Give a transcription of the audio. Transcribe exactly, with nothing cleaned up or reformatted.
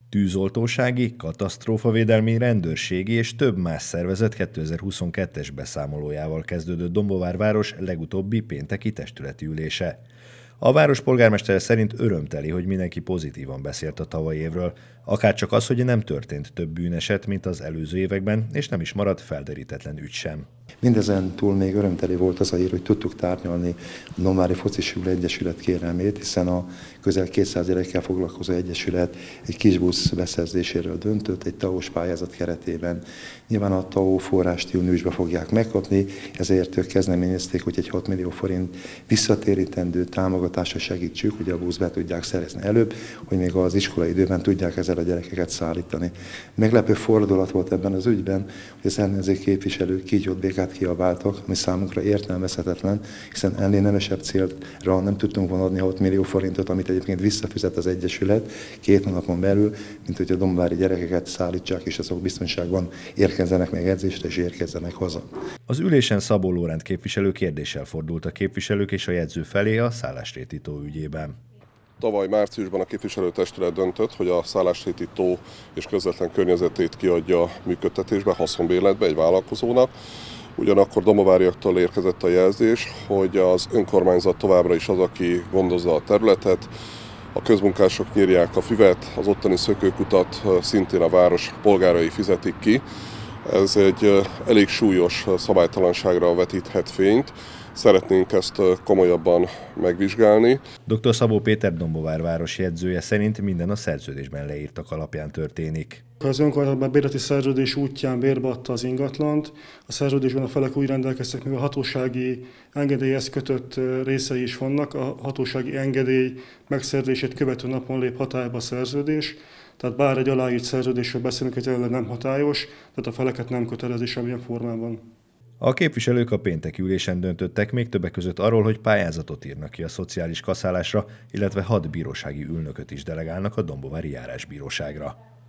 Tűzoltósági, katasztrófavédelmi, rendőrségi és több más szervezet kétezer-huszonkettes beszámolójával kezdődött Dombóvár város legutóbbi pénteki testületi ülése. A város polgármestere szerint örömteli, hogy mindenki pozitívan beszélt a tavalyi évről, akárcsak az, hogy nem történt több bűneset, mint az előző években, és nem is maradt felderítetlen ügy sem. Mindezen túl még örömteli volt az a hír, hogy tudtuk tárgyalni a Dombóvári Focisülő Egyesület kérelmét, hiszen a közel kétszáz gyerekkel foglalkozó egyesület egy kisbusz beszerzéséről döntött, egy té á ó-s pályázat keretében. Nyilván a té á ó forrást júniusban fogják megkapni, ezért ők kezdeményezték, hogy egy hat millió forint visszatérítendő támogatásra segítsük, hogy a busz be tudják szerezni előbb, hogy még az iskolai időben tudják ezzel a gyerekeket szállítani. Meglepő fordulat volt ebben az ügyben, hogy az ellenzéki képviselők kígyót békát kiabáltak, ami számunkra értelmezhetetlen, hiszen ennél nemesebb célra nem tudtunk volna adni hat millió forintot, amit egyébként visszafizet az Egyesület két hónapon belül, mint hogy a dombóvári gyerekeket szállítsák, és azok biztonságban érkezzenek meg edzésre, és érkezzenek haza. Az ülésen Szabó Lóránt képviselő kérdéssel fordult a képviselők és a jegyző felé a szállásréti tó ügyében. Tavaly márciusban a képviselőtestület döntött, hogy a szállásréti tó és közvetlen környezetét kiadja működtetésbe, haszonbérletbe egy vállalkozónak. Ugyanakkor dombóváriaktól érkezett a jelzés, hogy az önkormányzat továbbra is az, aki gondozza a területet, a közmunkások nyírják a füvet, az ottani szökőkutat szintén a város polgárai fizetik ki. Ez egy elég súlyos szabálytalanságra vetíthet fényt. Szeretnénk ezt komolyabban megvizsgálni. doktor Szabó Péter Dombóvár város jegyzője szerint minden a szerződésben leírtak alapján történik. Az önkormányzat bérleti szerződés útján bérbe adta az ingatlant, a szerződésben a felek úgy rendelkeztek, még a hatósági engedélyhez kötött részei is vannak, a hatósági engedély megszerzését követő napon lép hatályba a szerződés, tehát bár egy aláírt szerződésről beszélünk, hogy jelenleg nem hatályos, tehát a feleket nem kötelezi semmilyen formában. A képviselők a pénteki ülésen döntöttek még többek között arról, hogy pályázatot írnak ki a szociális kaszálásra, illetve hat bírósági ülnököt is delegálnak a dombóvári járásbíróságra.